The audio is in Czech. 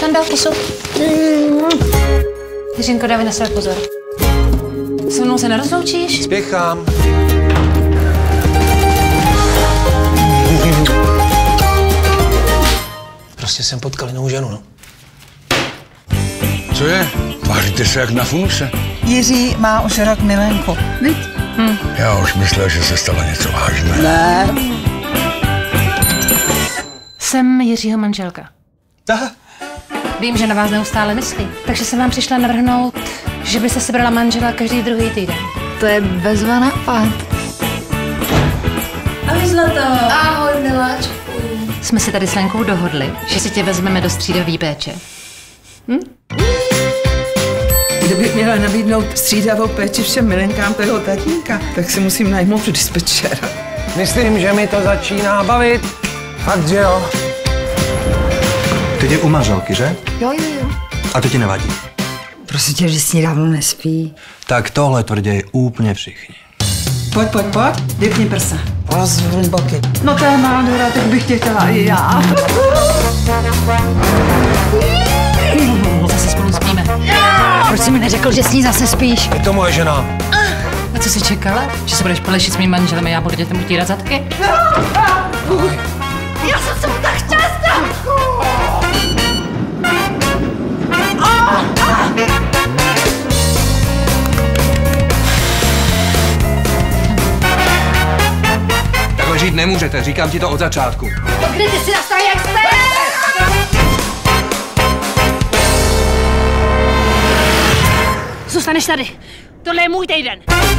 Tando, pusu. Jiřinko, dávej na sebe pozor. Se mnou se nerozloučíš? Spěchám. Prostě jsem potkal jinou ženu, no. Co je? Tváříte se jak na funuse. Jiří má už rok milenku. Viď? Já už myslel, že se stalo něco vážného. Ne. Jsem Jiřího manželka. Vím, že na vás neustále myslí, takže jsem vám přišla navrhnout, že byste si brala manžela každý druhý týden. To je bezva nápad. Ahoj, Zlato. Ahoj, miláčku. Jsme si tady s Lenkou dohodli, že si tě vezmeme do střídavý péče. Kdybych měla nabídnout střídavou péči všem milenkám toho tatínka, tak si musím najmout dispečera. Myslím, že mi to začíná bavit. Fakt, že jo? Teď je u manželky, že? Jo. A to ti nevadí? Prosím tě, že s ní dávno nespí. Tak tohle tvrději úplně všichni. Pojď, vypni prsa. Rozvrň boky. No to je nádhera, tak bych tě chtěla i já. Zase spolu spíme. Proč jsi mi neřekl, že s ní zase spíš? Je to moje žena. A co jsi čekala? Že se budeš polešit s mým manželem a já budu dětem utírat zadky? Já jsem se mu tak šťastná! Takhle žít nemůžete, říkám ti to od začátku. Pokryjte si na vztahy, jak jste! Zůstaneš tady. Tohle je můj týden.